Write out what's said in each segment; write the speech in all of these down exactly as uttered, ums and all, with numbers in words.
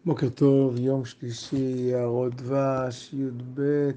בוקר טוב, יום שלישי, יערות דבש, י"ב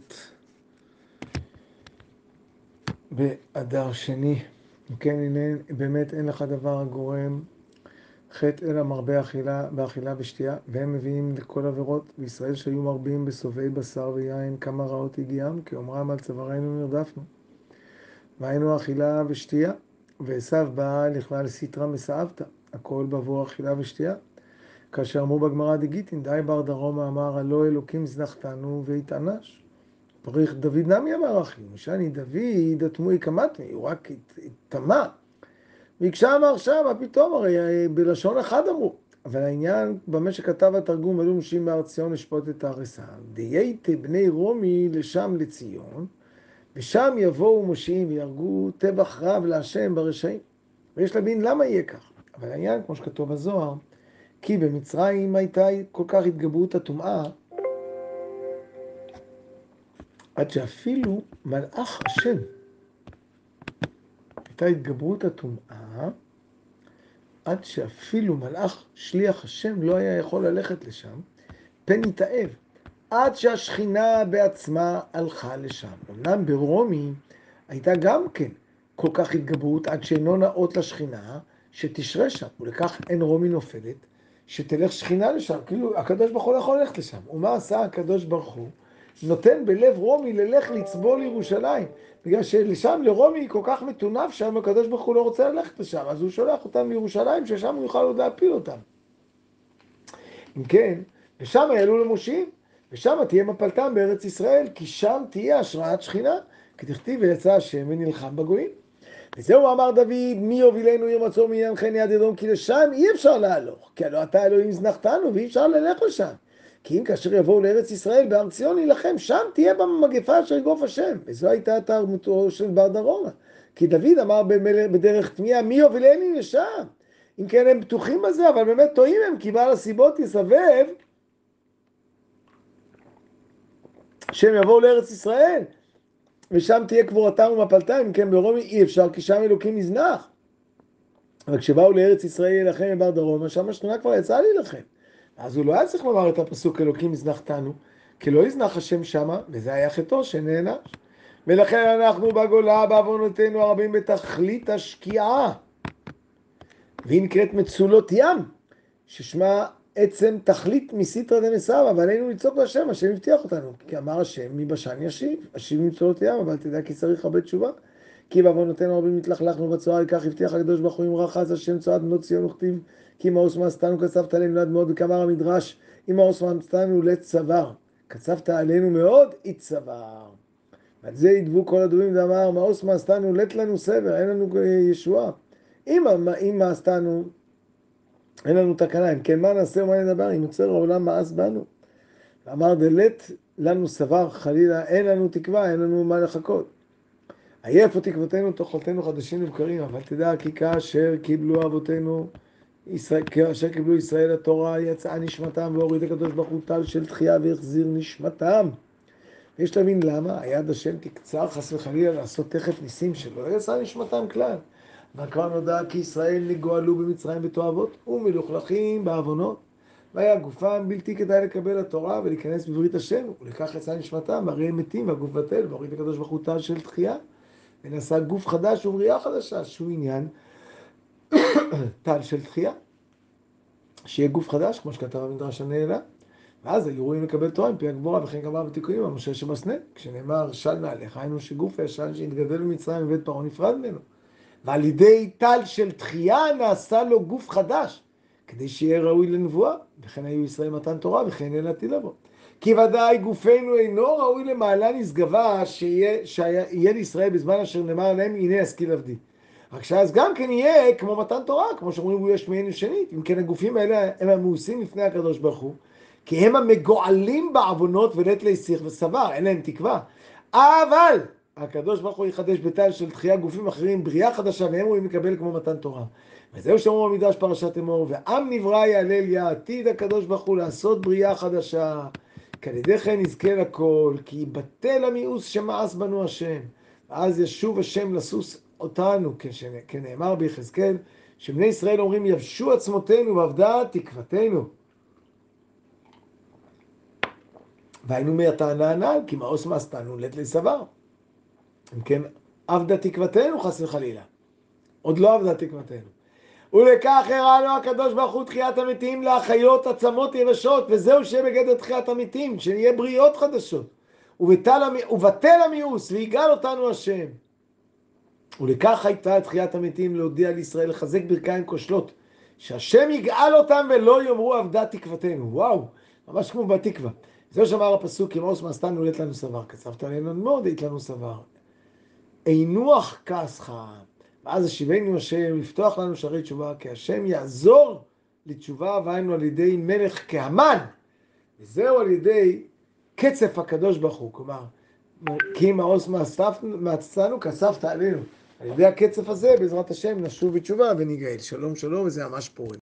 באדר שני. כן, הנה, באמת אין לך דבר הגורם חטא אלא מרבה אכילה, באכילה ושתייה, והם מביאים לכל עבירות. בישראל שהיו מרבים בסובעי בשר ויין, כמה רעות הגיעם, כי אומרם על צווארנו נרדפנו. והיינו אכילה ושתייה, ועשיו בא לכלל סיטרא מסעבתא, הכל בעבור אכילה ושתייה. כאשר אמרו בגמרא דגיטין, די בר דרומה אמר, הלא אלוקים זנחתנו והתענש. פריך דוד נמי אמר אחי, משני דוד התמוי קמתני, הוא רק התטמא. והקשה אמר שם, מה פתאום, הרי בלשון אחד אמרו. אבל העניין, במה שכתב התרגום, עלו נשים בהר ציון לשפוט את ההריסה. דייתי בני רומי לשם לציון, ושם יבואו מושיעים ויהרגו טבח רב להשם ברשעים. ויש להבין למה יהיה כך. אבל העניין, כמו שכתוב בזוהר, כי במצרים הייתה כל כך התגברות הטומאה, עד שאפילו מלאך השם, הייתה התגברות הטומאה, עד שאפילו מלאך שליח השם לא היה יכול ללכת לשם, פן התאהב, עד שהשכינה בעצמה הלכה לשם. אמנם ברומי הייתה גם כן כל כך התגברות, עד שאינו נאות לשכינה, שתשרה שם, ולכך אין רומי נופלת, שתלך שכינה לשם, כאילו הקדוש ברוך הוא לא יכול ללכת לשם. ומה עשה הקדוש ברוך הוא? נותן בלב רומי ללך לצבול לירושלים, בגלל שלשם לרומי כל כך מטונף שם, הקדוש ברוך הוא לא רוצה ללכת לשם, אז הוא שולח אותם לירושלים, ששם הוא יוכל עוד להפיל אותם. אם כן, ושם יעלו למושיעים, ושם תהיה מפלתם בארץ ישראל, כי שם תהיה השראת שכינה, כתכתיב ויצא השם ונלחם בגויים. וזהו אמר דוד, מי יובילנו עיר מצור מעניין חן יד אדום, כי לשם אי אפשר להלוך, כי הלא אתה אלוהים זנחתנו ואי אפשר ללך לשם. כי אם כאשר יבואו לארץ ישראל בהר ציון להילחם, שם תהיה במגפה אשר יגוף השם. וזו הייתה תרמותו של בר דרומה. כי דוד אמר בדרך תמיהה, מי יובילני לשם? אם כן הם בטוחים בזה, אבל באמת טועים הם, כי בעל הסיבות יסבב שהם יבואו לארץ ישראל. ושם תהיה קבורתם ומפלתם, אם כן ברומי אי אפשר, כי שם אלוקים יזנח. אבל כשבאו לארץ ישראל להילחם בבר דרומה, שם השכינה כבר יצאה להילחם. אז הוא לא היה צריך לומר את הפסוק אלוקים יזנחתנו, כי לא יזנח השם שמה, וזה היה חטאו שנענש. ולכן אנחנו בגולה בעוונותינו הרבים בתכלית השקיעה, והיא נקראת מצולות ים, ששמה עצם תכלית מסיתרא דמסבא, אבל עלינו לצעוק להשם, השם הבטיח אותנו, כי אמר השם מי בשן ישיב, השיב מצולות ים, אבל תדע כי צריך הרבה תשובה. כי בעוונותינו הרבים התלכלכנו בצואה, לכך הבטיח הקדוש ברוך הוא אמרה חס השם צואת בנות ציון וכתיב, כי מאוס מעשתנו קצבת עלינו לעד מאוד, וכאמר המדרש, אם מאוס מעשתנו לצוואר, קצבת עלינו מאוד יצוואר. ועל זה ידבו כל הדברים ואמר, מאוס מעשתנו לת לנו סבר, אין לנו ישועה. אם, אם מעשתנו, אין לנו תקנה, אם כן מה נעשה ומה נדבר, אם יוצר העולם מאס בנו. ואמר דלת לנו סבר חלילה, אין לנו תקווה, אין לנו מה לחכות. עייפו תקוותנו תאכלתנו חדשים לבקרים, אבל תדע כי כאשר קיבלו אבותינו, ישראל, כאשר קיבלו ישראל התורה, יצאה נשמתם והוריד הקדוש ברוך הוא טל של תחייה והחזיר נשמתם. יש להבין למה היד השם תקצר חס וחלילה לעשות תכף ניסים שלא יצאה נשמתם כלל. אבל כבר נודע כי ישראל נגואלו במצרים בתועבות ומלוכלכים בעוונות, והיה גופם בלתי כדאי לקבל התורה ולהיכנס בברית השם, ולכך יצאה נשמתם, הרי הם מתים והגוף בטל, והוריד הקדוש ברוך הוא טל של תחייה. ונעשה גוף חדש ובריאה חדשה, שהוא עניין טל של תחייה. שיהיה גוף חדש, כמו שכתב המדרש הנעלה. ואז היו רואים לקבל תורה עם פי הגבורה, וכן גמר בתיקונים על משה שבסנה, כשנאמר של מעליך, היינו שגוף הישן שהתגדל במצרים מבית פרעה נפרד ממנו. ועל ידי טל של תחייה נעשה לו גוף חדש, כדי שיהיה ראוי לנבואה, וכן היו ישראל מתן תורה, וכן אין עתיד לבוא. כי ודאי גופנו אינו ראוי למעלה נשגבה שיהיה, שיהיה לישראל בזמן אשר נאמר עליהם, הנה ישכיל עבדי. רק שאז גם כן יהיה כמו מתן תורה, כמו שאומרים הוא יש מעין שנית. אם כן הגופים האלה הם המאוסים לפני הקדוש ברוך הוא, כי הם המגועלים בעוונות ולית להסיח וסבר, אין להם תקווה. אבל הקדוש ברוך הוא יחדש בטל של תחייה גופים אחרים, בריאה חדשה, והם רואים לקבל כמו מתן תורה. וזהו שאומרו במדרש פרשת אמור, ועם נברא יעלל יעתיד הקדוש ברוך הוא לעשות בריאה חדשה, כי על ידי כן נזכה לכל, כי יבטל המיאוס שמאס בנו השם, ואז ישוב השם לסוס אותנו, כנאמר ביחזקאל, שבני ישראל אומרים יבשו עצמותינו ואבדה תקוותנו. והיינו מהטענה הנ"ל, כי מאוס מעשתנו לית לסבר. אם כן, אבדה תקוותנו חס וחלילה. עוד לא אבדה תקוותנו. ולכך הראה לו הקדוש ברוך הוא תחיית המתים להחיות עצמות יבשות, וזהו שיהיה בגדר תחיית המתים, שנהיה בריאות חדשות. ובטל, ובטל המיאוס, ויגאל אותנו השם. ולכך הייתה תחיית המתים להודיע לישראל לחזק ברכיים כושלות, שהשם יגאל אותם ולא יאמרו אבדה תקוותנו. וואו, ממש כמו בתקווה. זהו שאמר הפסוק, כי מאוס מעשתנו לית לנו סבר, כסבת עלינו מאוד לית לנו סבר. אינוח כעסך, ואז השיבנו השם, לפתוח לנו שערי תשובה, כי השם יעזור לתשובה, והיינו על ידי מלך כהמן, וזהו על ידי קצף הקדוש ברוך הוא, כלומר, כי מאוס מעשתנו כספת עלינו. על ידי הקצף הזה, בעזרת השם, נשוב בתשובה ונגאל. שלום שלום, וזה ממש פורים.